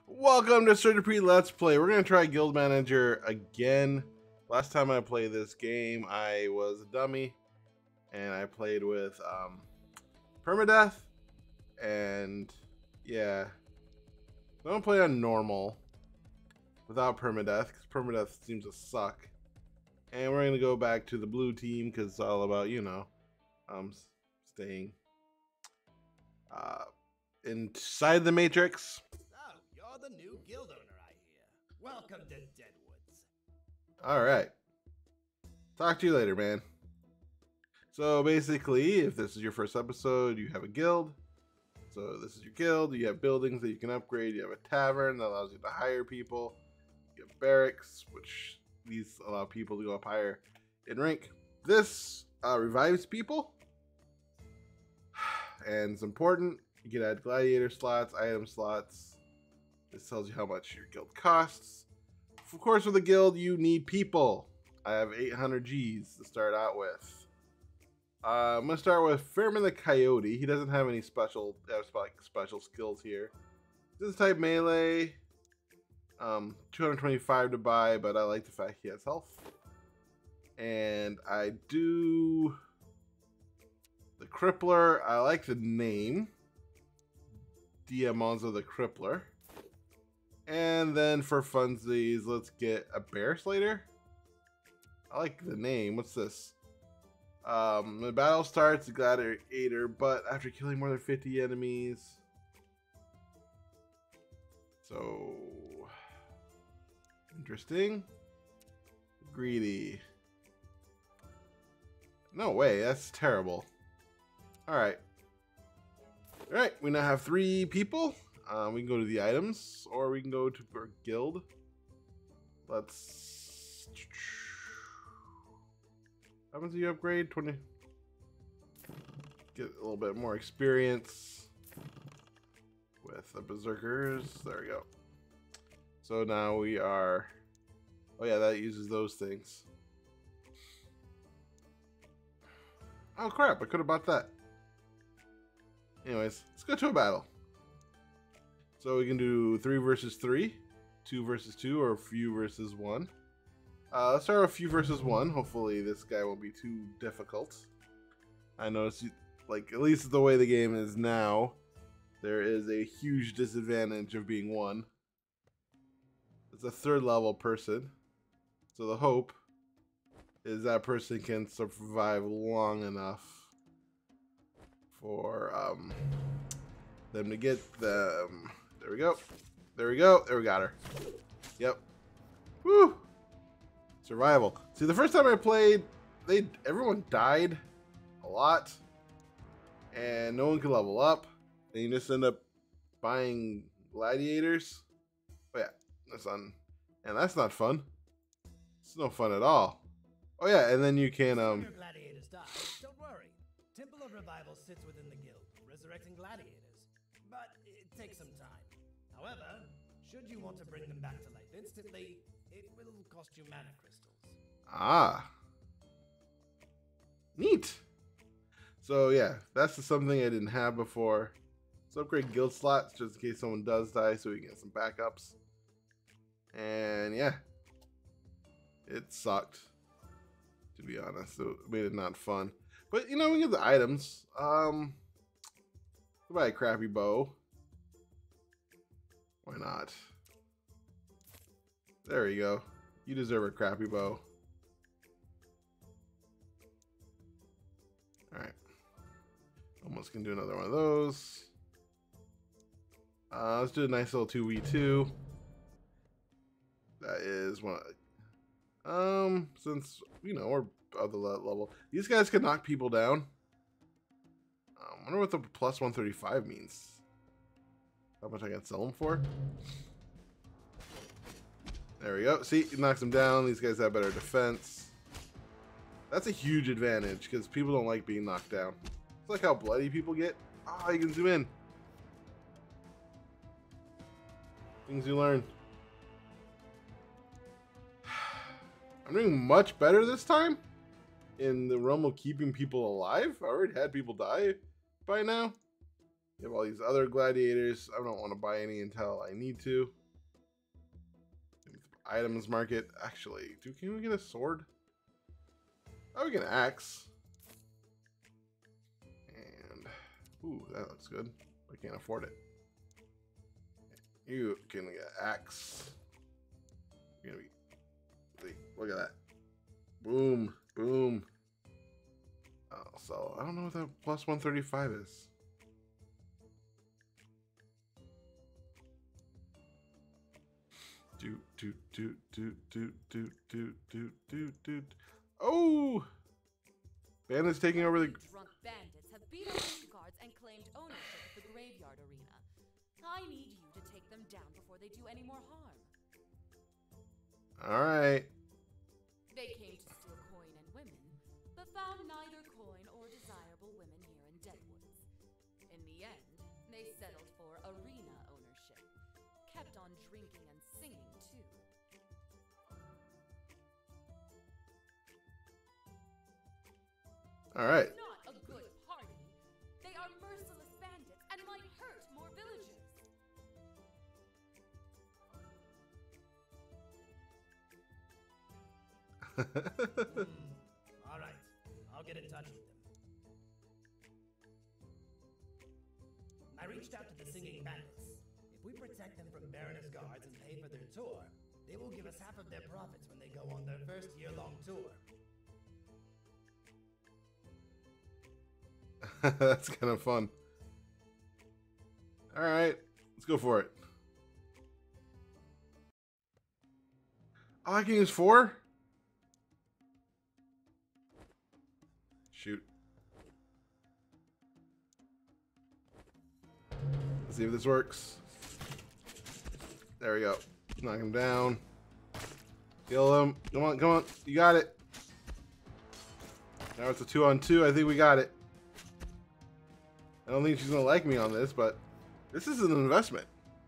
Welcome to Sir Dupree Let's Play. We're going to try Guild Manager again. Last time I played this game, I was a dummy, and I played with Permadeath, and yeah. I don't play on normal without Permadeath, because Permadeath seems to suck. And we're going to go back to the blue team, because it's all about, you know, staying inside the Matrix. The new guild owner, I hear. Welcome to Deadwoods. Alright. Talk to you later, man. So basically, if this is your first episode, you have a guild. So this is your guild. You have buildings that you can upgrade. You have a tavern that allows you to hire people. You have barracks, which these allow people to go up higher in rank. This revives people. And it's important. You can add gladiator slots, item slots. This tells you how much your guild costs. Of course, with a guild, you need people. I have 800 Gs to start out with. I'm going to start with Fairman the Coyote. He doesn't have any special skills here. This type melee. 225 to buy, but I like the fact he has health. And I do the Crippler. I like the name. Diamonzo the Crippler. And then for funsies, let's get a Bear Slater. I like the name. What's this? The battle starts, the gladiator, but after killing more than 50 enemies. So, interesting. Greedy. No way, that's terrible. Alright. Alright, we now have 3 people. We can go to the items, or we can go to our guild. Let's... How much do you upgrade? 20. Get a little bit more experience with the berserkers. There we go. So now we are... Oh yeah, that uses those things. Oh crap, I could have bought that. Anyways, let's go to a battle. So we can do 3 versus 3, 2 versus 2, or few versus 1. Let's start with few versus 1. Hopefully this guy won't be too difficult. I noticed, like, at least the way the game is now, there is a huge disadvantage of being 1. It's a 3rd level person. So the hope is that person can survive long enough for them to get them. There we go. There we go. There we got her. Yep. Woo! Survival. See, the first time I played, everyone died a lot, and no one could level up, and you just end up buying gladiators. Oh yeah, that's on, and that's not fun. It's no fun at all. Oh yeah, and then you can Your gladiators die. Don't worry. Temple of Revival sits within the guild, resurrecting gladiators, but it takes some time. However, should you want to bring them back to life instantly, it will cost you mana crystals. Ah. Neat. So yeah, that's something I didn't have before. Let's upgrade guild slots just in case someone does die so we can get some backups. And yeah. It sucked, to be honest. It made it not fun. But you know, we get the items. Buy a crappy bow. Why not? There we go. You deserve a crappy bow. Alright. Almost can do another one of those. Let's do a nice little 2v2. That is one. Since, you know, we're of the level. These guys can knock people down. I wonder what the plus 135 means. How much I can sell them for? There we go. See, it knocks them down. These guys have better defense. That's a huge advantage because people don't like being knocked down. It's like how bloody people get. Ah, you can zoom in. Things you learn. I'm doing much better this time in the realm of keeping people alive. I already had people die by now. You have all these other gladiators. I don't want to buy any until I need to. Items market. Actually, can we get a sword? Oh, we get an axe. And, ooh, that looks good. I can't afford it. You can get an axe. You're gonna be, wait, look at that. Boom, boom. Oh, so I don't know what that plus 135 is. Oh! Bandits taking over the... Drunk bandits have beat up the guards and claimed ownership of the graveyard arena. I need you to take them down before they do any more harm. Alright. They came to steal coin and women, but found neither coin or desirable women here in Deadwoods. In the end, they settled for arena ownership. Kept on drinking and singing, too. Alright. Not a good party. They are merciless bandits and might hurt more villages. All right, I'll get in touch with them. I reached out to the Singing Bandits. If we protect them from Baroness guards and pay for their tour, they will give us half of their profits when they go on their first year-long tour. That's kind of fun. Alright, let's go for it. Oh, I can use 4? Shoot. Let's see if this works. There we go. Knock him down. Kill him. Come on, come on. You got it. Now it's a 2-on-2. I think we got it. I don't think she's going to like me on this, but this is an investment.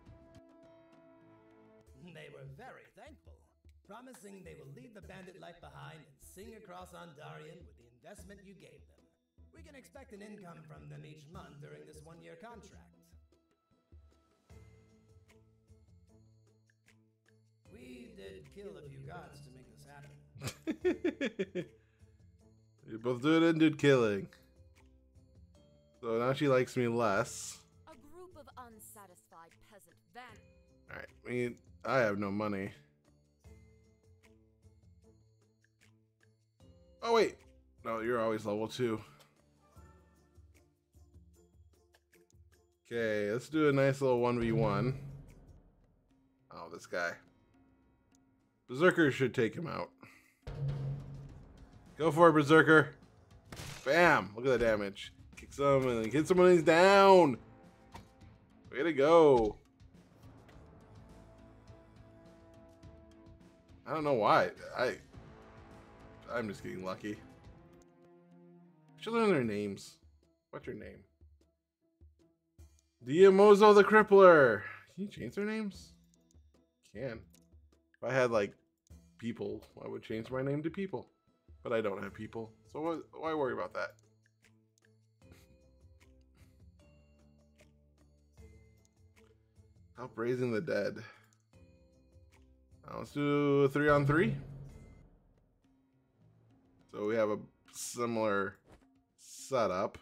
They were very thankful, promising they will leave the bandit life behind and sing across Ondarian with the investment you gave them. We can expect an income from them each month during this one-year contract. We did kill a few guards to make this happen. You both did and did killing. So now she likes me less. A group of unsatisfied peasant bandits. Alright, I have no money. Oh wait. No, you're always level 2. Okay, let's do a nice little 1v1. Oh, this guy. Berserker should take him out. Go for it, Berserker. Bam! Look at the damage. Kick some and then hit someone and he's down. Way to go. I don't know why. I'm just getting lucky. I should learn their names. What's your name? Diamozo the Crippler. Can you change their names? Can. If I had like people, I would change my name to people. But I don't have people. So why worry about that? Help raising the dead. Now let's do a 3-on-3. So we have a similar setup.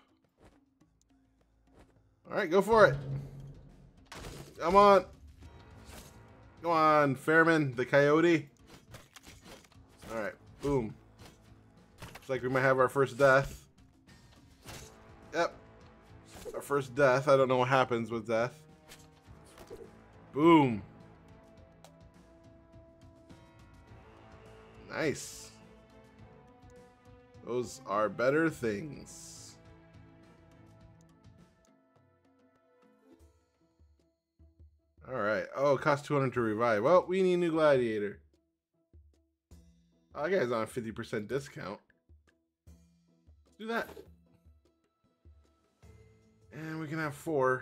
Alright, go for it. Come on. Come on, Fairman, the coyote. Alright, boom. Looks like we might have our first death. Yep. Our first death. I don't know what happens with death. Boom. Nice. Those are better things. Alright. Oh, it costs 200 to revive. Well, we need a new gladiator. Oh, that guy's on a 50% discount. Let's do that. And we can have 4.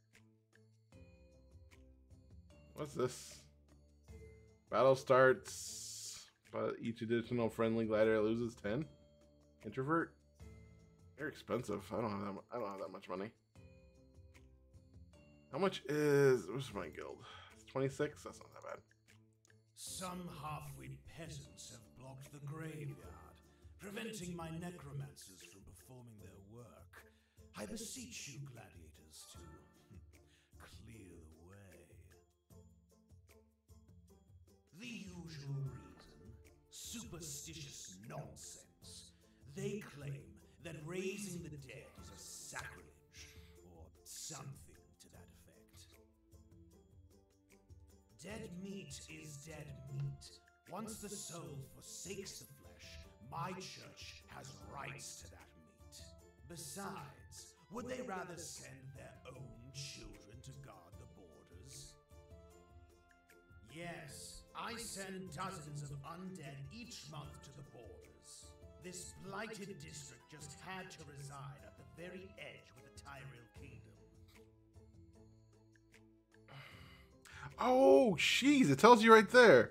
What's this? Battle starts, but each additional friendly gladiator loses 10. Introvert? They're expensive. I don't have that much money. How much is... What's my guild? It's 26? That's not that bad. Some half-wit peasants have blocked the graveyard, preventing my necromancers from performing their work. I beseech you, gladiators, to clear the way. The usual reason: superstitious nonsense. They claim that raising the dead is a sacrilege, or something to that effect. Dead meat is dead meat. Once the soul forsakes the flesh, my church has rights to that meat. Besides, would they rather send their own children to guard the borders? Yes, I send dozens of undead each month to the borders. This blighted district just had to reside at the very edge with the Tyrell Kingdom. Oh, jeez, it tells you right there.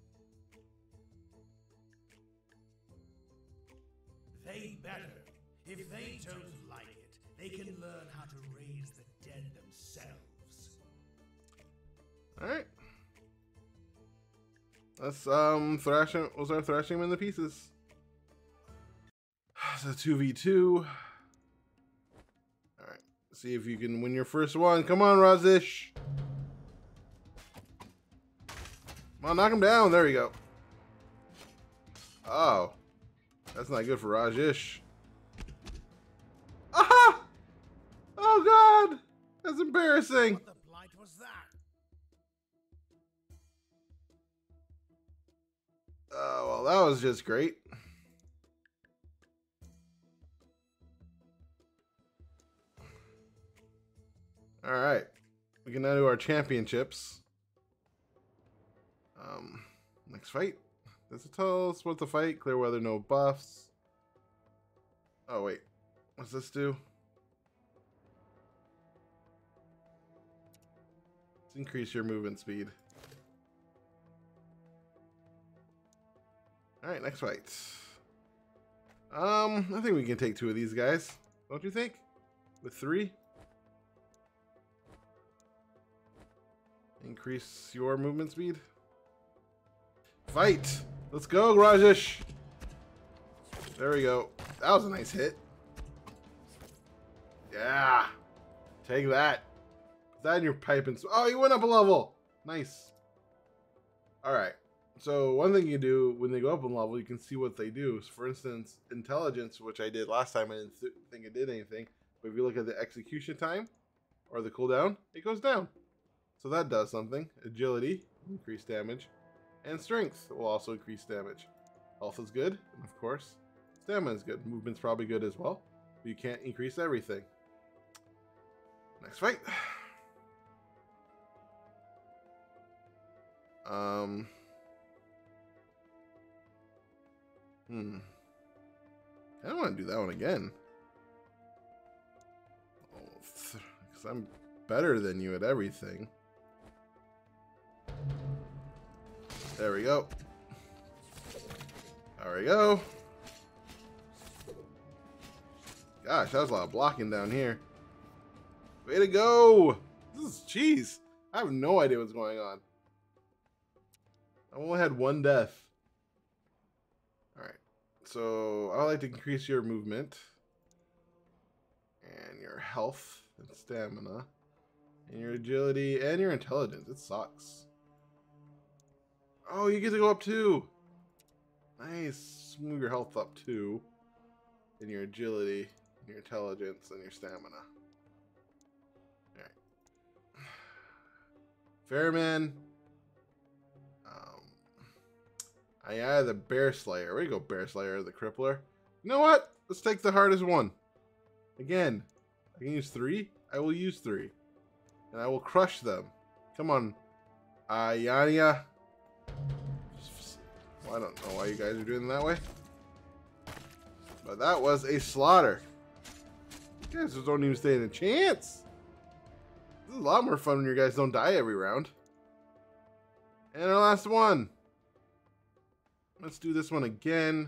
They better. If they don't like it, they can learn how to raise the dead themselves. Alright. Let's thrashing. We'll start thrashing them in the pieces. So 2v2. Alright. See if you can win your first one. Come on, Razish. Come on, knock him down. There we go. Oh. That's not good for Rajish. Aha! Oh god! That's embarrassing. What the blight was that? Oh, well, that was just great. Alright. We can now do our championships. Next fight. Does it tell us what to fight? Clear weather, no buffs. Oh, wait. What's this do? Let's increase your movement speed. Alright, next fight. I think we can take 2 of these guys. Don't you think? With 3? Increase your movement speed. Fight! Let's go, Rajesh! There we go. That was a nice hit. Yeah! Take that. Put that in your pipe and... Oh, you went up a level! Nice. Alright. So, one thing you do when they go up a level, you can see what they do. So for instance, intelligence, which I did last time, I didn't think it did anything. But if you look at the execution time, or the cooldown, it goes down. So that does something. Agility, increased damage. And strength will also increase damage. Health is good, and of course, stamina is good. Movement's probably good as well. But you can't increase everything. Next fight. I don't want to do that one again. Because I'm better than you at everything. There we go. There we go. Gosh, that was a lot of blocking down here. Way to go! This is jeez. I have no idea what's going on. I only had 1 death. Alright. So I would like to increase your movement. And your health and stamina. And your agility and your intelligence. It sucks. Oh, you get to go up too. Nice. Move your health up too. And your agility, and your intelligence, and your stamina. Alright. Fairman. Yeah, the Bear Slayer. Where you go, Bear Slayer, the Crippler? You know what? Let's take the hardest one. Again. I can use 3. I will use 3. And I will crush them. Come on. Yania. Well, I don't know why you guys are doing it that way. But that was a slaughter. You guys just don't even stand a chance. This is a lot more fun when your guys don't die every round. And our last one. Let's do this one again.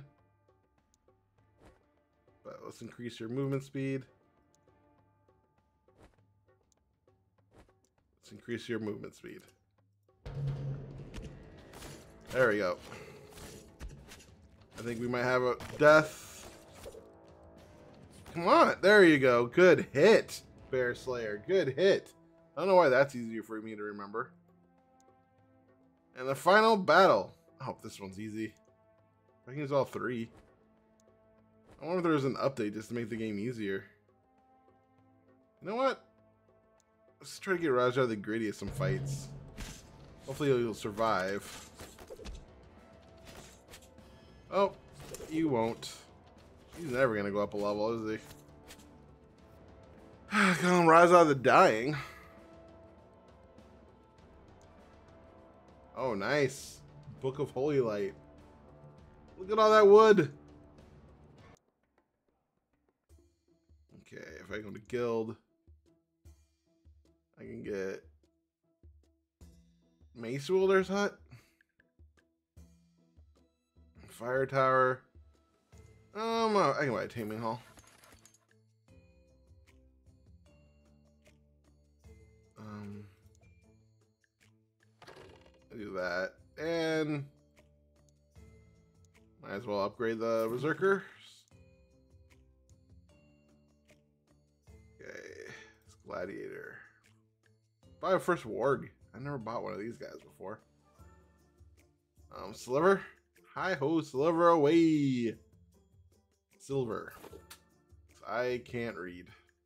But let's increase your movement speed. Let's increase your movement speed. There we go. I think we might have a death. Come on. There you go. Good hit, Bear Slayer. Good hit. I don't know why that's easier for me to remember. And the final battle. I hope this one's easy. I can use all three. I wonder if there was an update just to make the game easier. You know what? Let's try to get Raja the Gritty at some fights. Hopefully he'll survive. Oh, you won't. He's never gonna go up a level, is he? Come on, Raja the Dying. Oh, nice. Book of Holy Light. Look at all that wood. Okay, if I go to guild, I can get Mace Wielder's Hut, Fire Tower. I can buy a Taming Hall. I do that, and might as well upgrade the Berserker. Okay, it's Gladiator. Buy a first Warg. I never bought one of these guys before. Sliver. Hi ho, Sliver away. Silver. I can't read.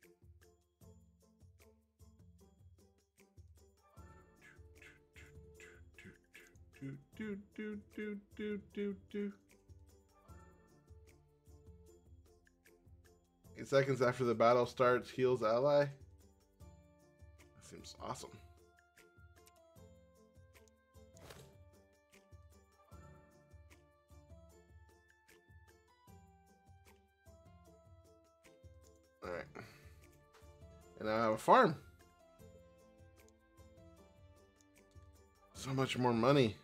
Do. 8 seconds after the battle starts, heals ally. That seems awesome. Alright. And I have a farm. So much more money.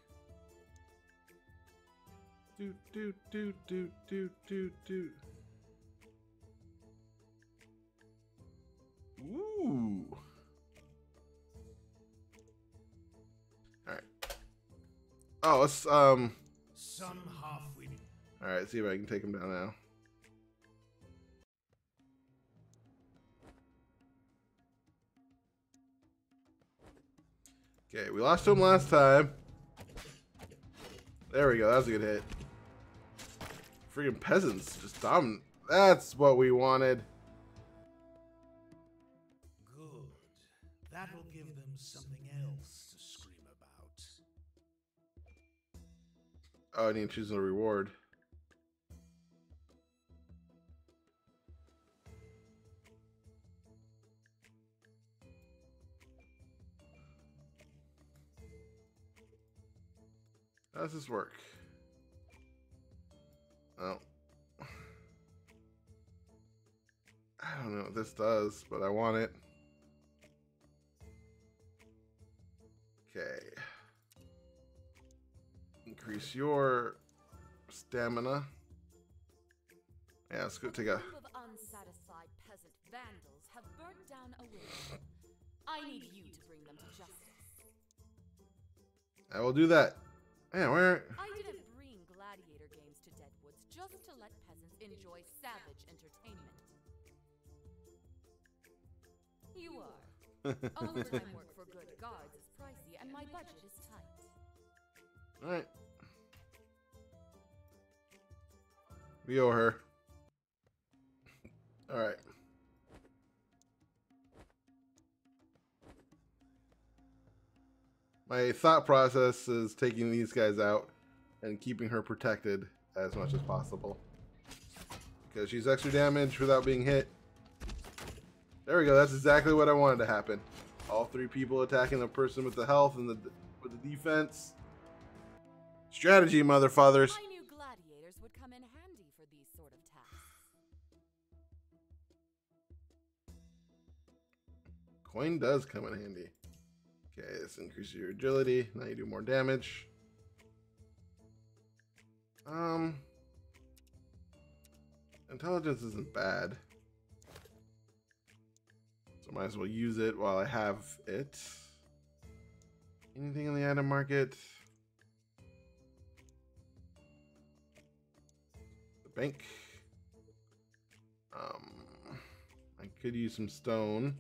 Do. Ooh. Alright. Oh, let's Some half-witted. Alright, see if I can take him down now. Okay, we lost to him last time. There we go, that was a good hit. Freaking peasants, just dominant. That's what we wanted. Good. That will give them something else to scream about. Oh, I need to choose a reward. How does this work? Oh. I don't know what this does, but I want it. Okay. Increase your stamina. Yeah, let's go take a... group of unsatisfied peasant vandals have burnt down a wing. I need you to bring them to justice. I will do that. Man, where... I didn't bring gladiator games to Deadwoods just to let peasants enjoy savage entertainment. You are. Overtime work for good guards is pricey, and my budget is tight. Alright. We owe her. Alright. My thought process is taking these guys out and keeping her protected as much as possible. Because she's extra damage without being hit. There we go, that's exactly what I wanted to happen. All three people attacking the person with the health and with the defense. Strategy, mother fathers. I knew gladiators would come in handy for these sort of tasks. Coin does come in handy. Okay, this increases your agility. Now you do more damage. Intelligence isn't bad. So might as well use it while I have it. Anything in the item market? The bank. I could use some stone.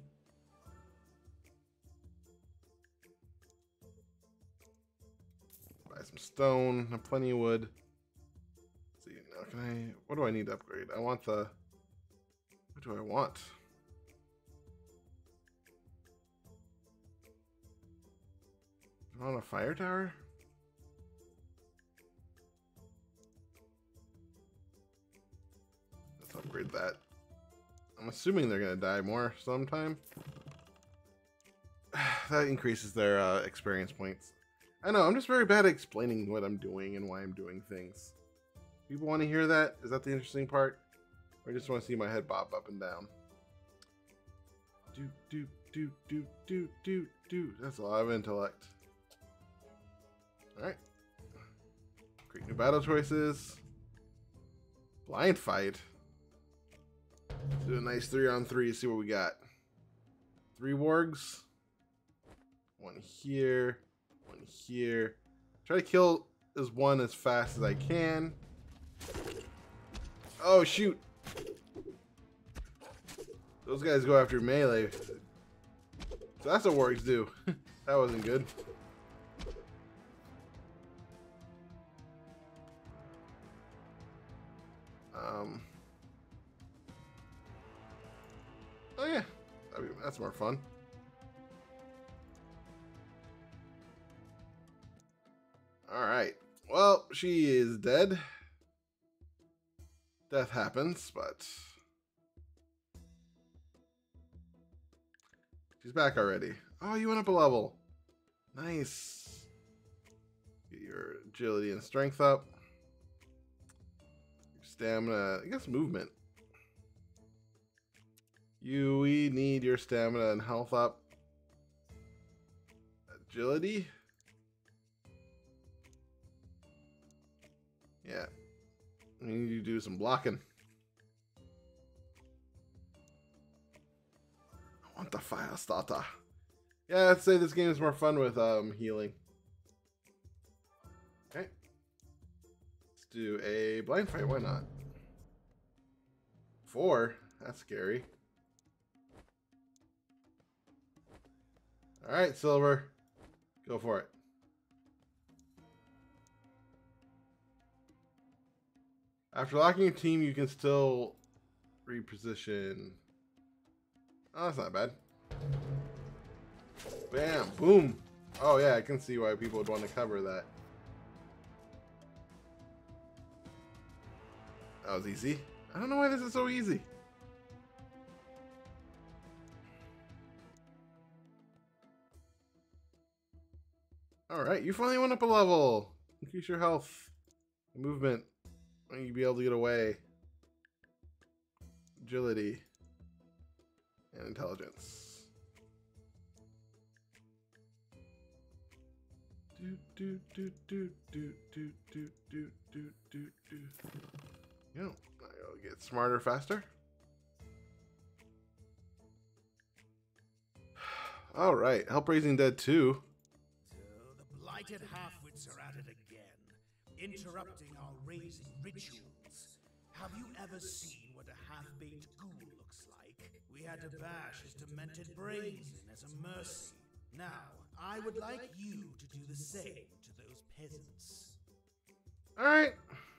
Buy some stone. Have plenty of wood. Let's see, now can I? What do I need to upgrade? I want the. What do I want? Do I want a fire tower? Let's upgrade that. I'm assuming they're gonna die more sometime. That increases their experience points. I know, I'm just very bad at explaining what I'm doing and why I'm doing things. People want to hear that? Is that the interesting part? Or just want to see my head bob up and down? Do. That's a lot of intellect. Alright. Create new battle choices. Blind fight. Let's do a nice 3-on-3, see what we got. 3 wargs. 1 here. 1 here. Try to kill this one as fast as I can. Oh, shoot. Those guys go after melee. So that's what wargs do. That wasn't good. Oh yeah, that's more fun. Alright, well, she is dead. Death happens, but she's back already. Oh, you went up a level. Nice. Get your agility and strength up. Your stamina, I guess movement. We need your stamina and health up. Agility? Yeah. We need you to do some blocking. I want the fire starter. Yeah, I'd say this game is more fun with healing. Okay. Let's do a blind fight, why not? 4? That's scary. Alright, Silver. Go for it. After locking your team, you can still reposition. Oh, that's not bad. Bam, boom. Oh yeah, I can see why people would want to cover that. That was easy. I don't know why this is so easy. Alright, you finally went up a level. Increase your health. Movement. You'll be able to get away. Agility. And intelligence. You know, I'll get smarter faster. Alright, Help Raising Dead 2. Blighted half-wits are at it again, interrupting our raising rituals. Have you ever seen what a half-baked ghoul looks like? We had to bash his demented brains in as a mercy. Now, I would like you to do the same to those peasants. Alright.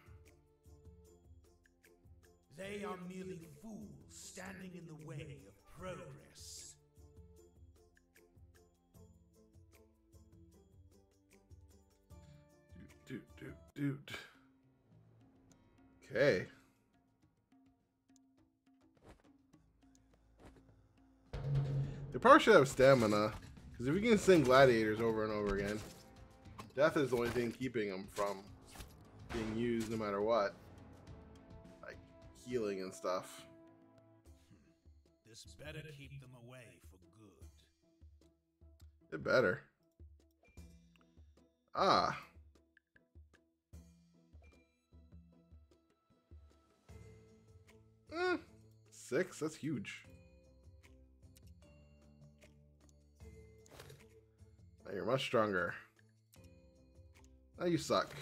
They are merely fools standing in the way of progress. Dude. Okay. They probably should have stamina, because if you can sing gladiators over and over again, death is the only thing keeping them from being used no matter what. Like healing and stuff. This better keep them away for good. It better. Ah. Eh, 6? That's huge. You're much stronger. Now you suck.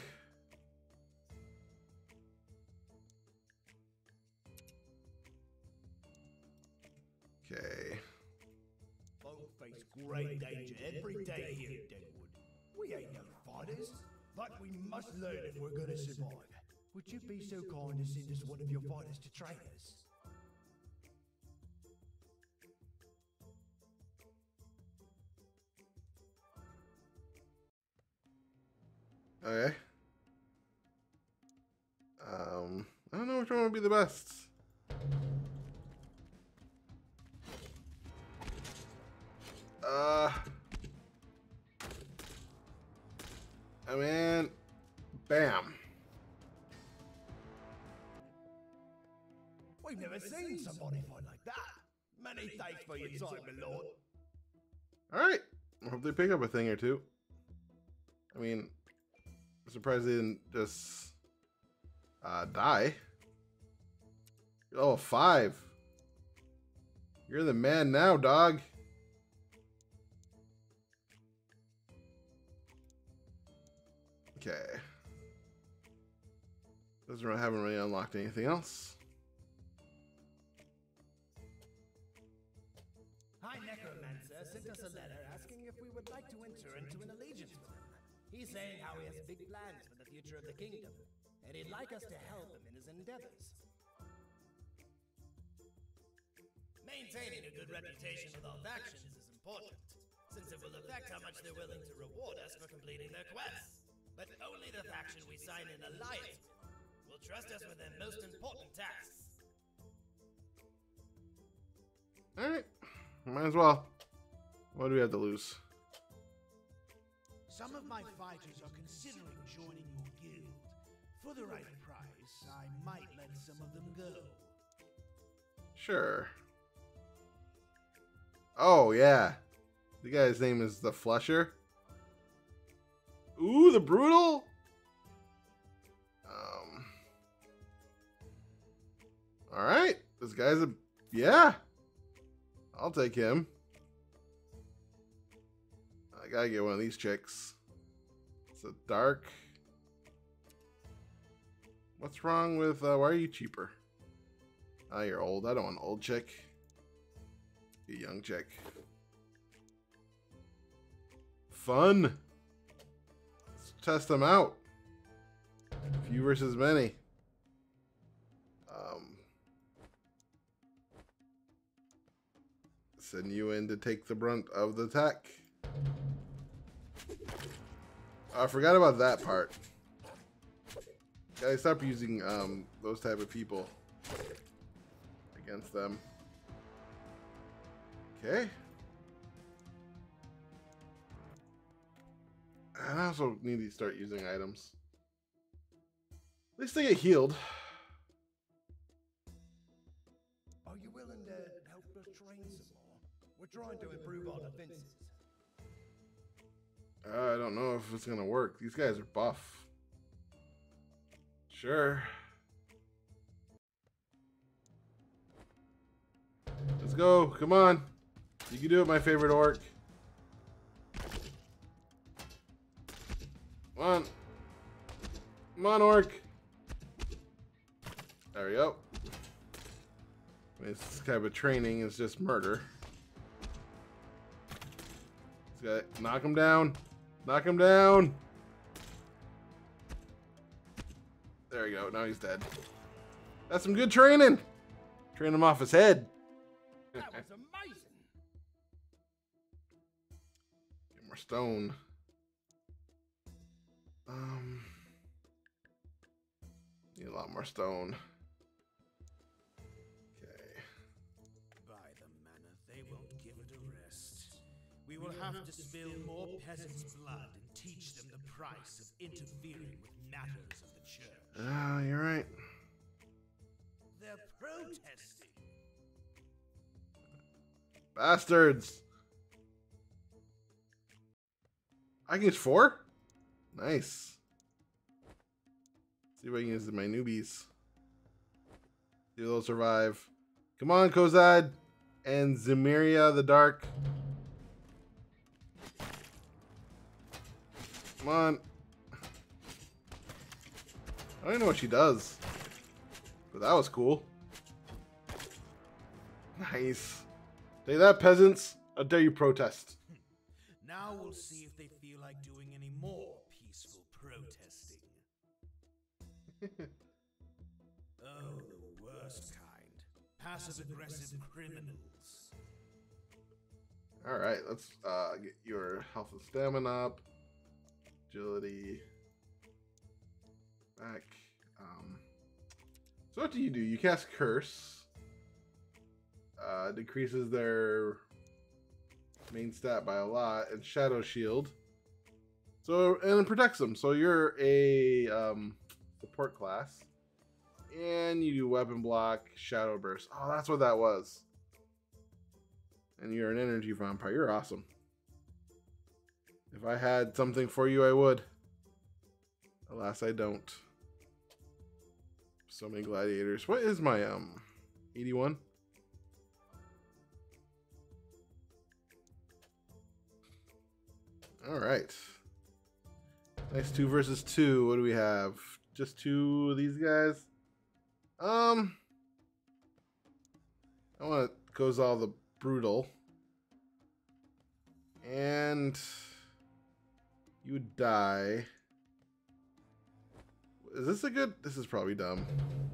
Okay. Folk face great danger every day here at Deadwood. We ain't no fighters, but we must learn if we're gonna survive. Would you be so kind to send us one of your fighters to train us? Okay. I don't know which one would be the best. I mean, bam. We've never seen somebody fight like that. Many thanks for your time, my lord. Alright. I hope they pick up a thing or two. I mean, I'm surprised they didn't just die. You're level 5. You're the man now, dog. Okay. Haven't really unlocked anything else. High Necromancer sent us a letter asking if we would like to enter into an allegiance with him. He's saying how he has big plans for the future of the kingdom, and he'd like us to help him in his endeavors. Maintaining a good reputation with all factions is important, since it will affect how much they're willing to reward us for completing their quests. But only the faction we sign an alliance with will trust us with their most important tasks. Alright. Might as well. What do we have to lose? Some of my fighters are considering joining your guild. For the right price, I might let some of them go. Sure. Oh, yeah. The guy's name is the Flesher. Ooh, the Brutal. All right. This guy's a... Yeah. I'll take him. I gotta get one of these chicks. It's a dark... What's wrong with... why are you cheaper? Ah, you're old. I don't want an old chick. A young chick. Fun. Let's test them out. Few versus many. Send you in to take the brunt of the attack. I forgot about that part. Guys, stop using those type of people against them. Okay. And I also need to start using items. At least they get healed. Are you willing to help us train some more? We're trying to improve our defenses. I don't know if it's gonna work. These guys are buff. Sure. Let's go. Come on. You can do it, my favorite orc. Come on. Come on, orc. There we go. This type of training is just murder. Let's go. Knock him down. Knock him down. There we go. Now he's dead. That's some good training. Train him off his head. That was amazing. Get more stone. Need a lot more stone. Okay. By the manor, they won't give it a rest. We will have to spill more peasants' blood and teach them the price of interfering with matters of the church. Ah, you're right. They're protesting. Bastards. I can use 4? Nice. See if I can use my newbies. See if they'll survive. Come on, Kozad and Zemiria the Dark. Come on. I don't even know what she does. But that was cool. Nice. Say that, peasants. How dare you protest? Now we'll see if they feel like doing any more peaceful protesting. Oh, the worst kind. Passive-aggressive criminals. Alright, let's get your health and stamina up. Agility. Back. So what do? You cast Curse. Decreases their main stat by a lot, and Shadow Shield. So, and it protects them. So you're a support class. And you do Weapon Block, Shadow Burst. Oh, that's what that was. And you're an energy vampire. You're awesome. If I had something for you, I would. Alas, I don't. So many gladiators. What is my 81? All right. Nice 2 versus 2. What do we have? Just 2 of these guys. I want to goes all the brutal. And you would die. Is this a good? This is probably dumb.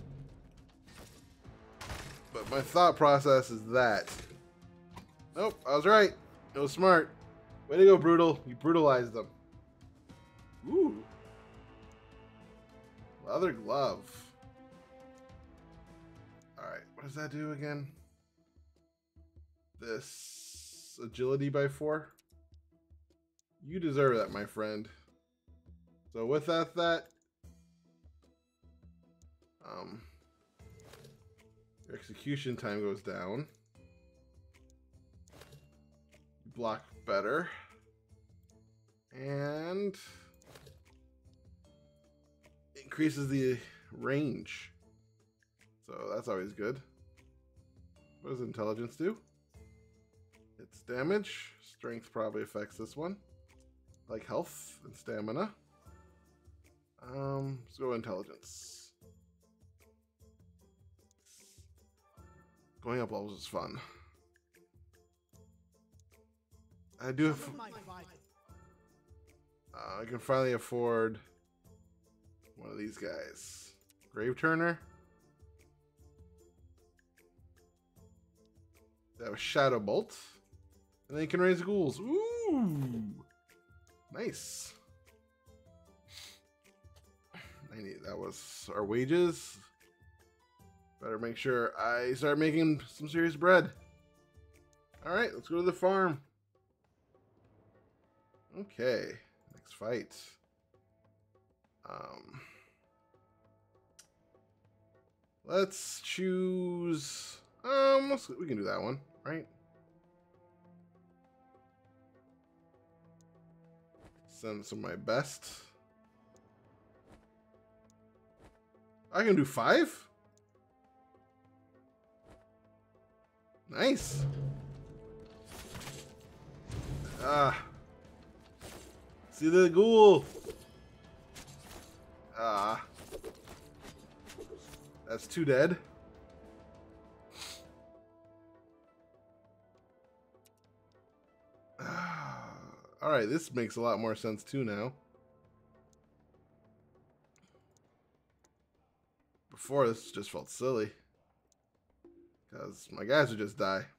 But my thought process is that. Nope, I was right. It was smart. Way to go, Brutal. You brutalized them. Ooh. Leather glove. Alright, what does that do again? This agility by 4. You deserve that, my friend. So with that, your execution time goes down. You block better. And increases the range. So that's always good. What does intelligence do? It's damage. Strength probably affects this one. Like health and stamina. Let's go intelligence. Going up levels is fun. I do have... I can finally afford one of these guys. Grave Turner. They have a Shadow Bolt. And then you can raise ghouls. Ooh! Nice. That was our wages. Better make sure I start making some serious bread. Alright, let's go to the farm. Okay, next fight. Let's choose... we can do that one, right? Send some of my best. I can do 5? Nice. See the ghoul. That's 2 dead. Alright, this makes a lot more sense too now. Before, this just felt silly. Because my guys would just die.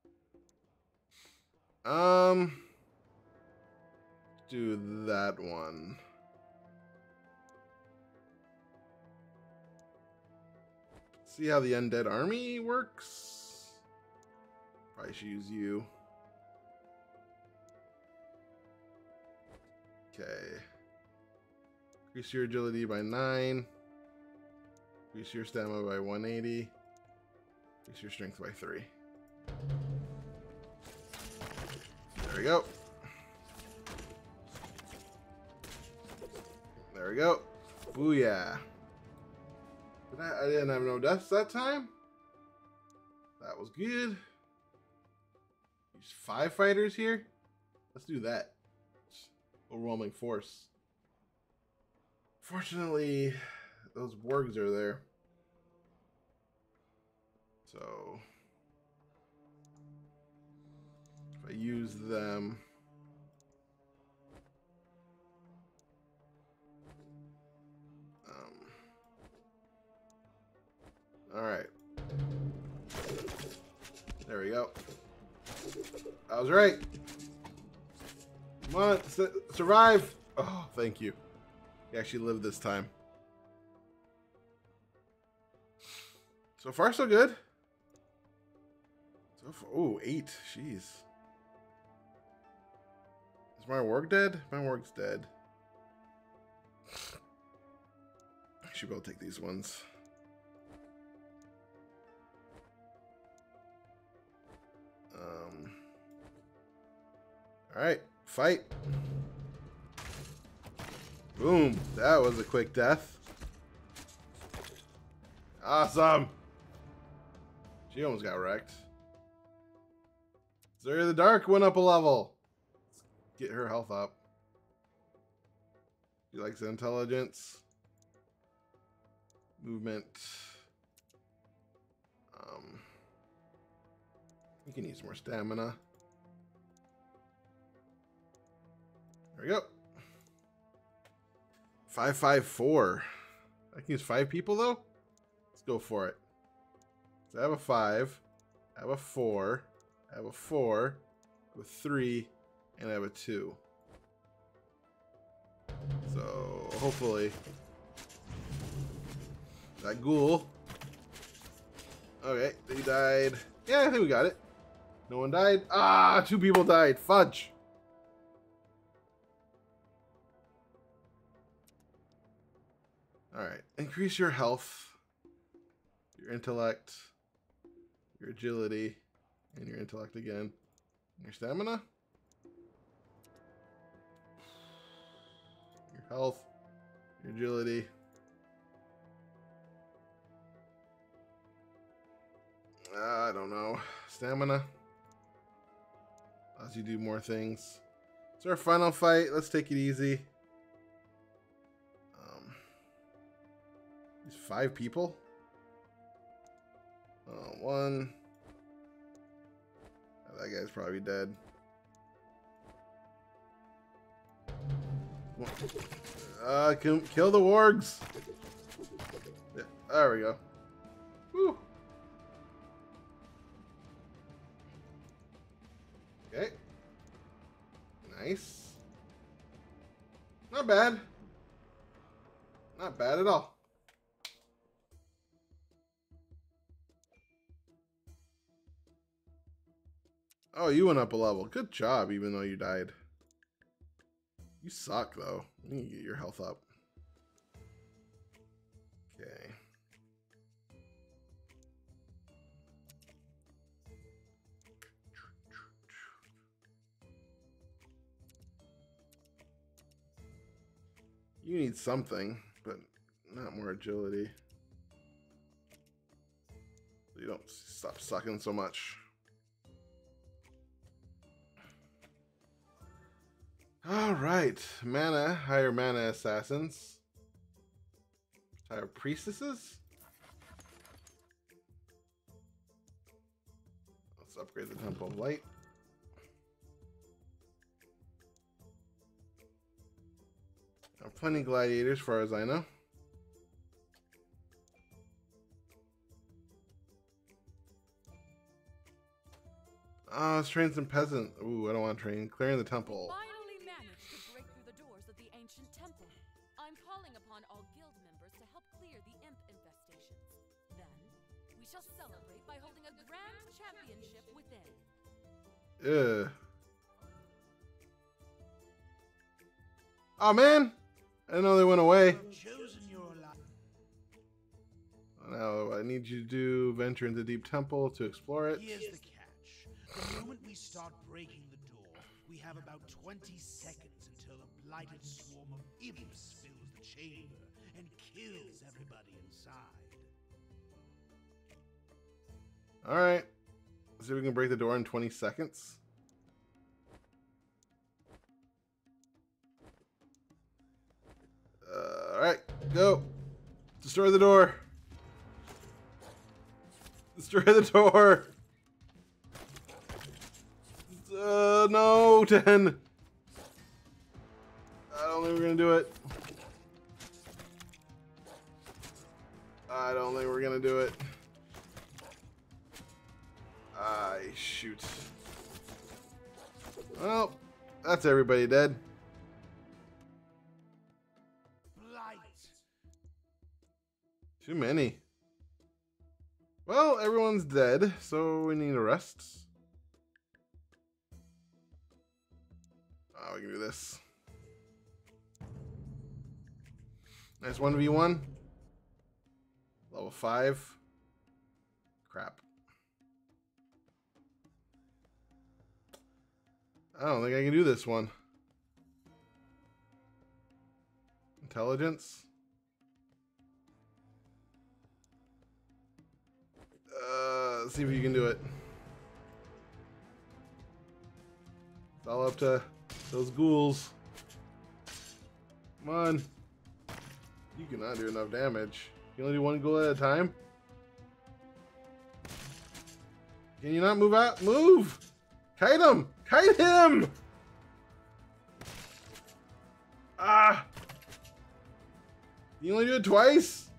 Do that one. See how the undead army works? Probably should use you. Okay. Increase your agility by 9. Increase your stamina by 180. Increase your strength by 3. There we go. There we go. Booyah. I didn't have no deaths that time. That was good. There's 5 fighters here. Let's do that. Overwhelming force. Fortunately, those wargs are there. So if I use them, all right. There we go. I was right. Come on, survive. Oh, thank you. You actually lived this time. So far, so good. So far, ooh, 8. Jeez. Is my warg dead? My warg's dead. I should be able to take these ones. All right, fight. Boom. That was a quick death. Awesome. She almost got wrecked. Zarya the Dark went up a level. Let's get her health up. She likes intelligence. Movement. You can use more stamina. There we go. 554. I can use 5 people though? Let's go for it. So I have a 5. I have a 4. I have a 4. I have a 3. And I have a 2. So hopefully that ghoul. Okay, they died. Yeah, I think we got it. No one died. Ah, 2 people died. Fudge. Alright, increase your health, your intellect, your agility, and your intellect again. Your stamina. Your health, your agility. I don't know. Stamina. Allows you to do more things. So our final fight, let's take it easy. These 5 people. 1. Oh, that guy's probably dead. Kill the wargs. Yeah, there we go. Woo. Okay. Nice. Not bad. Not bad at all. Oh, you went up a level. Good job, even though you died. You suck, though. You need to get your health up. Okay. You need something, but not more agility. So you don't stop sucking so much. All right, mana, higher mana assassins, higher priestesses. Let's upgrade the Temple of Light. Plenty gladiators, as far as I know. Let's train some peasant. Ooh, I don't want to train. Clearing the temple. Finally managed to break through the doors of the ancient temple. I'm calling upon all guild members to help clear the imp infestations. Then, we shall celebrate by holding a grand championship within. Ugh. Oh man! I didn't know they went away. Now I need you to venture into Deep Temple to explore it. Here's the catch. The moment we start breaking the door, we have about 20 seconds until a blighted swarm of imps fills the chamber and kills everybody inside. Alright. See if we can break the door in 20 seconds. Alright. Go. Destroy the door. Destroy the door. No, 10. I don't think we're gonna do it. I don't think we're gonna do it. Shoot. Well, that's everybody dead. Blight. Too many. Well, everyone's dead, so we need a rest. Oh, we can do this. Nice 1v1. Level 5. Crap. I don't think I can do this one. Intelligence. Let's see if you can do it. It's all up to those ghouls. Come on. You cannot do enough damage. You only do one ghoul at a time? Can you not move out? Move! Kite him! Kite him! Ah! You only do it twice?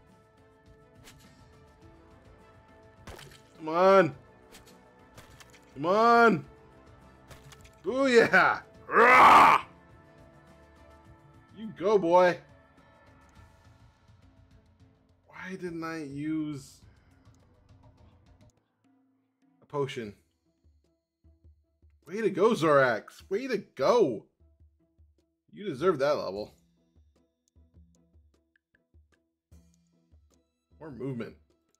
Come on. Come on. Booyah! Rah! You go, boy. Why didn't I use a potion? Way to go, Zorax. Way to go. You deserve that level. More movement.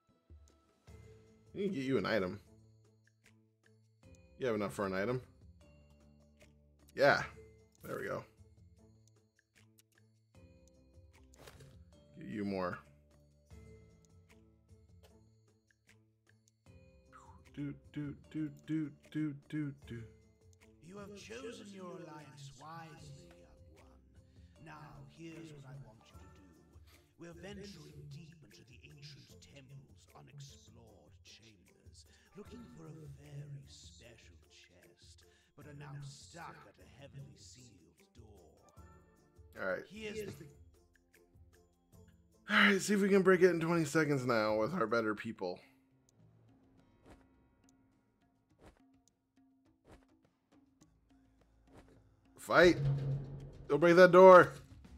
I need to get you an item. You have enough for an item? Yeah. There we go. Get you more. Do. You have chosen your alliance wisely, young one. Now, here's what I want you to do. We're venturing deep into the ancient temple's unexplored chambers, looking for a very special chest, but are now stuck at a heavily sealed door. Alright. Here's the... Alright, see if we can break it in 20 seconds now with our better people. Fight! Don't break that door!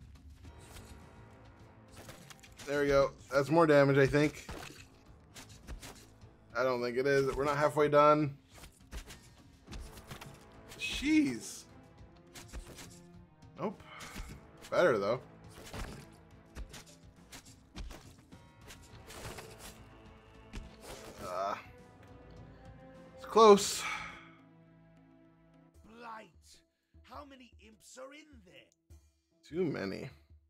There we go. That's more damage, I think. I don't think it is. We're not halfway done. Jeez. Nope. Better, though. It's close. Blight! How many imps are in there? Too many.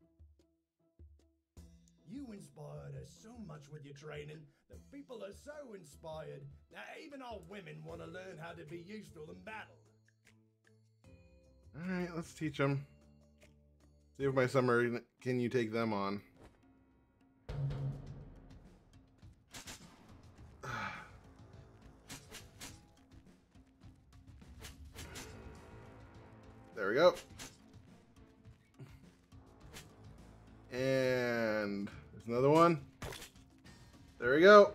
You inspired us so much with your training that people are so inspired that even our women want to learn how to be useful in battle. Alright, let's teach them. See if my summer, can you take them on? There we go. And there's another one. There we go.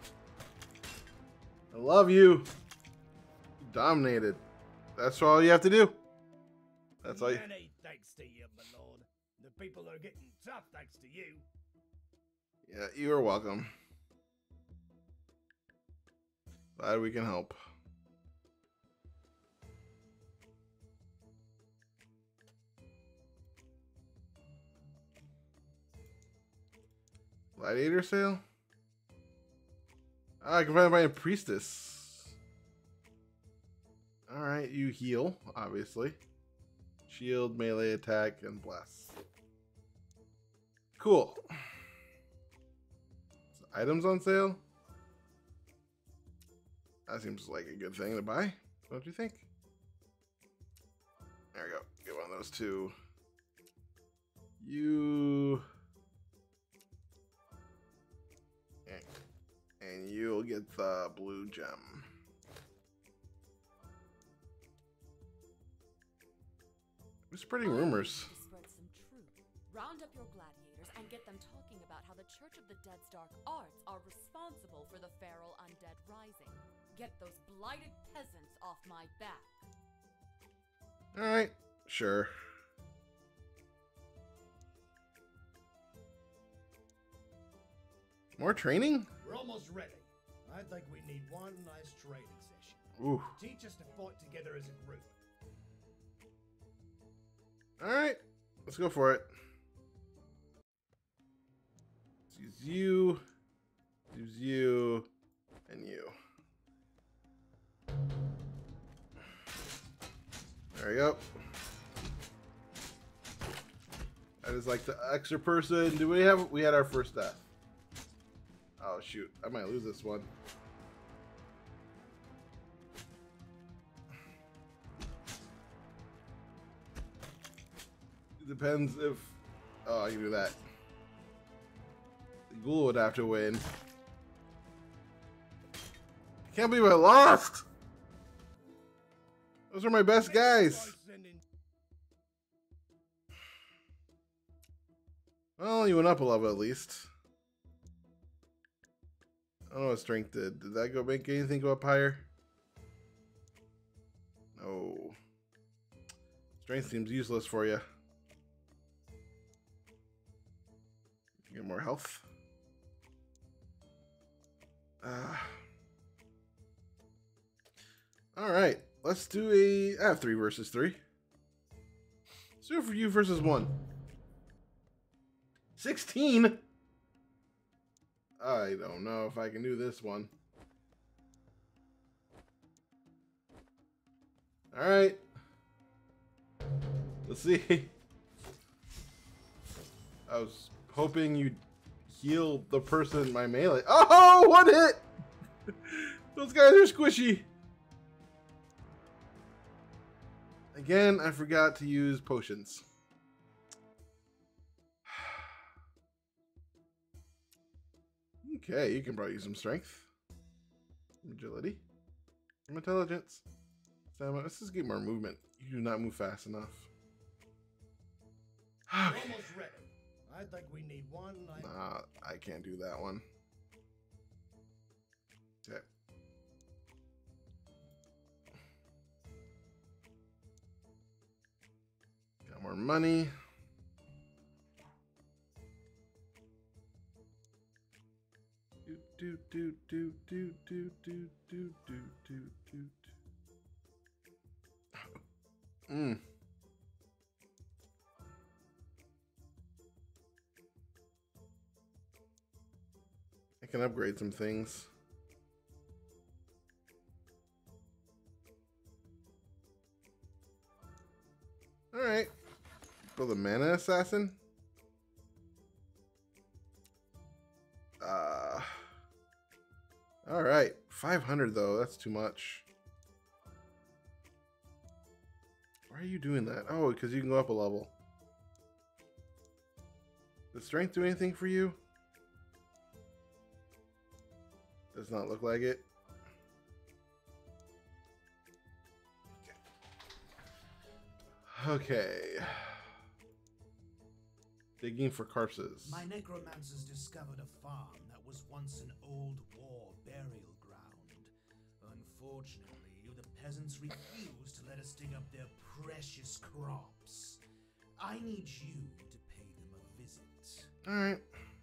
I love you. Dominated. That's all you have to do. That's all you... Many thanks to you, my lord. The people are getting tough thanks to you. Yeah, you are welcome. Glad we can help. Gladiator sale? Ah, I can finally buy a priestess. Alright, you heal, obviously. Shield, melee attack, and bless. Cool. Items on sale? That seems like a good thing to buy, don't you think? There we go. Get one of those two. You get the blue gem. We're spreading rumors. To spread some truth. Round up your gladiators and get them talking about how the Church of the Dead's dark arts are responsible for the feral undead rising. Get those blighted peasants off my back. Alright, sure. More training? We're almost ready. I think we need one nice training session. Ooh. Teach us to fight together as a group. Alright, let's go for it. Let's use you, and you. There we go. That is like the extra person. Do we have? We had our first death. Oh shoot! I might lose this one. It depends if. Oh, I can do that. The ghoul would have to win. I can't believe I lost. Those are my best guys. Well, you went up a level at least. I don't know what strength did. Did that go make anything go up higher? No. Strength seems useless for you. Get more health. Alright. Let's do I have 3 versus 3. Let's do it for you versus 1. 16? I don't know if I can do this one. Alright. Let's see. I was hoping you'd heal the person my melee. Oh, one hit! Those guys are squishy. Again, I forgot to use potions. Okay, you can probably use some strength, agility, some intelligence. Stamina. Let's just get more movement. You do not move fast enough. We're almost ready. I think we need one nice. Nah, I can't do that one. Okay. Got more money. I can upgrade some things. All right. Build a mana assassin. All right, 500 though. That's too much. Why are you doing that? Oh, because you can go up a level. Does strength do anything for you? Does not look like it. Okay. Digging for corpses. My necromancers discovered a farm that was once an old war burial ground. Unfortunately, the peasants refused to let us dig up their precious crops. I need you to pay them a visit. Alright.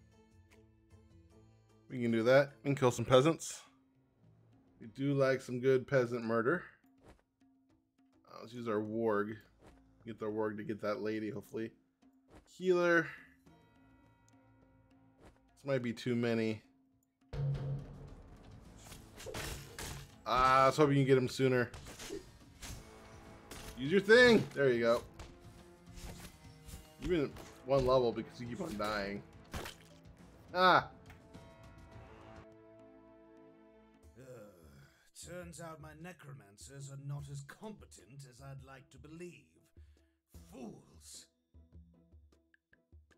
We can do that. We can kill some peasants. We do like some good peasant murder. Let's use our warg. Get the warg to get that lady, hopefully. Healer. This might be too many. I was hoping you can get him sooner. Use your thing. There you go. Even one level because you keep on dying. Ah. Turns out my necromancers are not as competent as I'd like to believe. Fools.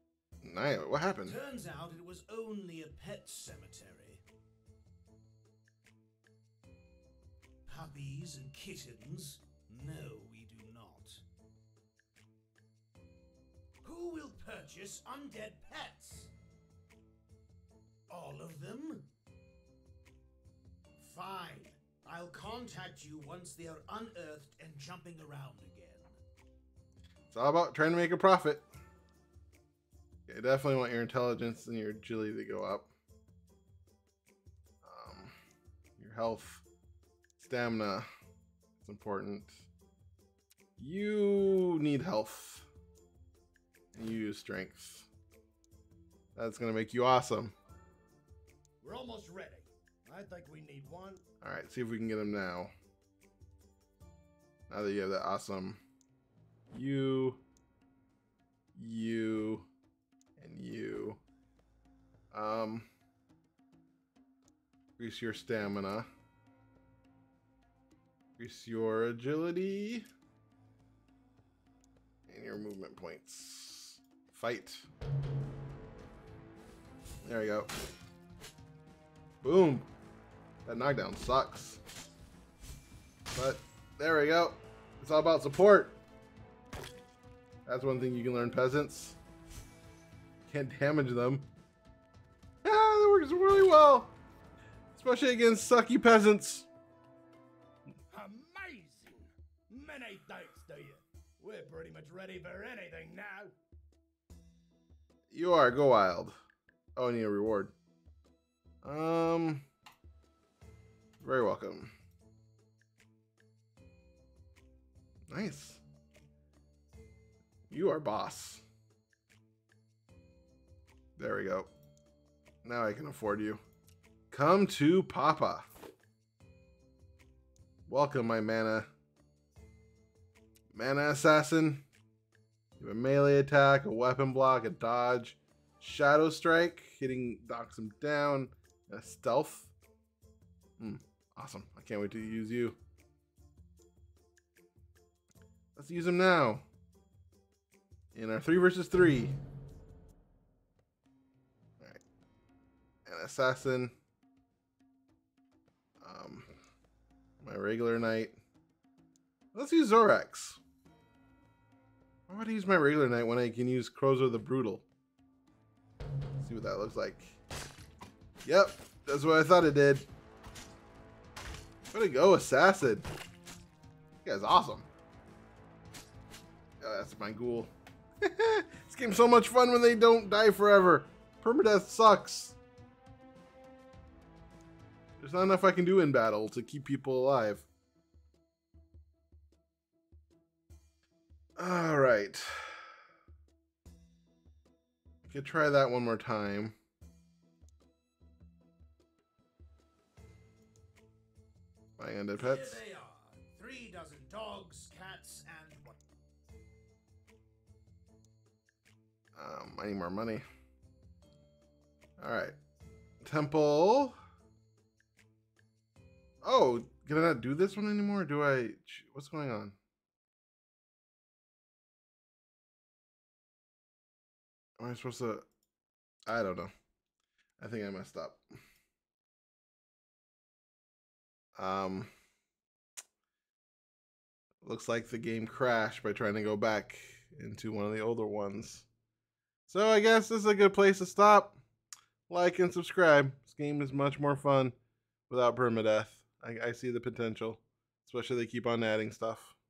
Nice. What happened? Turns out it was only a pet cemetery. puppies and kittens? No, we do not. Who will purchase undead pets? All of them? Fine. I'll contact you once they are unearthed and jumping around again. It's all about trying to make a profit. You definitely want your intelligence and your agility to go up. Your health, stamina, it's important. You need health. And you use strength. That's going to make you awesome. We're almost ready. I think we need one. Alright, see if we can get him now. Now that you have that awesome you, and you. Increase your stamina. Increase your agility. And your movement points. Fight. There we go. Boom. That knockdown sucks. But there we go. It's all about support. That's one thing you can learn, peasants. Can't damage them. Ah, that works really well. Especially against sucky peasants. Amazing! Many thanks to you. We're pretty much ready for anything now. You are. Go wild. Oh, I need a reward. Very welcome. Nice. You are boss. There we go. Now I can afford you. Come to Papa. Welcome, my mana assassin. You have a melee attack, a weapon block, a dodge, shadow strike, knocks him down, and a stealth. Awesome. I can't wait to use you. Let's use him now. In our 3 versus 3. Alright. An assassin. My regular knight. Let's use Zorax. Why would I use my regular knight when I can use Krozo the Brutal? Let's see what that looks like. Yep, that's what I thought it did. Way to go, assassin. You guy's awesome. Oh, that's my ghoul. This game's so much fun when they don't die forever. Permadeath sucks. There's not enough I can do in battle to keep people alive. Alright. We could try that one more time. Buying undead pets. Here they are. 3 dozen dogs, cats, and what? I need more money. Alright. Temple. Oh, can I not do this one anymore? Do I? What's going on? Am I supposed to? I don't know. I think I messed up. Looks like the game crashed by trying to go back into one of the older ones. So I guess this is a good place to stop. Like and subscribe. This game is much more fun without permadeath. I see the potential, especially they keep on adding stuff.